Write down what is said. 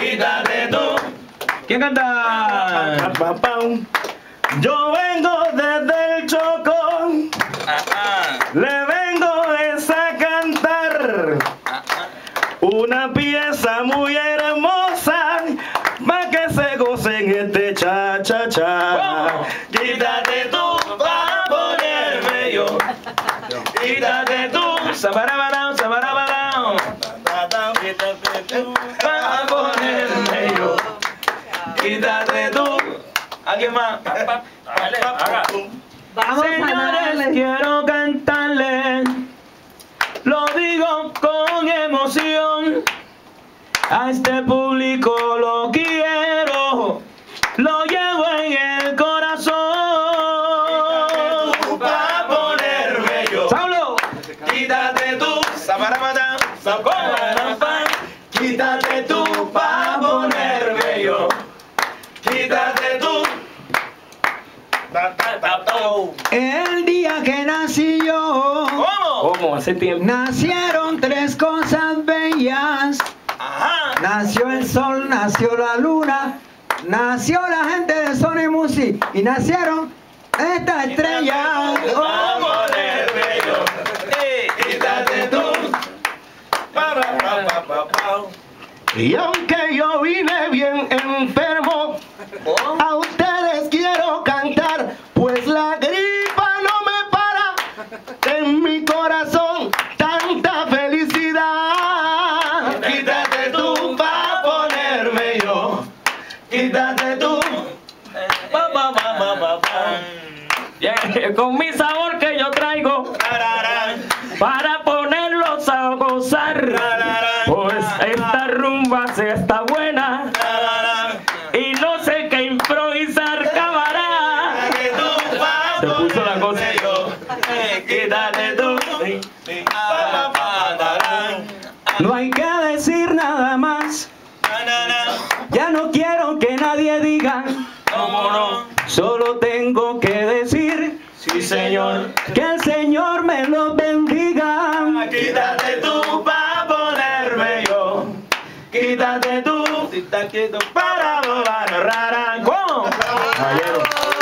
quítate tú. ¿Quién canta? Yo vengo desde el Chocó, le vengo a cantar una pieza muy hermosa para que se gocen este cha-cha-cha. Quítate tú pa' ponerme yo, quítate tú, Sabarabarao, sabarabarao. quítate tú pa' ponerme yo, quítate tú. ¿Alguien más? Dale, haga. Vamos a Señores, darle. quiero cantarles, lo digo con emoción, a este público lo quiero, lo llevo en el corazón. Tú pa' ponerme yo, ¡Saulo! quítate tú, ¡Sabarabarao! quítate tú pa' ponerme yo, quítate tú. El día que nací yo, ¿Cómo? ¿Cómo? Hace tiempo. nacieron tres cosas bellas. Ajá. Nació el sol, nació la luna, nació la gente de Sony Music y nacieron estas estrellas. Pa' ponerme yo, quítate tú. Y aunque yo vine bien enfermo, a ustedes quiero cantar, pues la gripa no me para, en mi corazón tanta felicidad. Quítate tú pa' ponerme yo, quítate tú. Yeah, con mi sabor que yo traigo para ponerlos a gozar, pues esta rumba se está buena y no sé qué improvisar, camarada. Se puso la cosa. Quítate tú. No hay que decir nada más, ya no quiero que nadie diga, solo tengo que decir, Sí, señor. que el Señor me los bendiga. Quítate tú pa' ponerme yo, quítate tú, para rara. ¿Cómo? Caballero.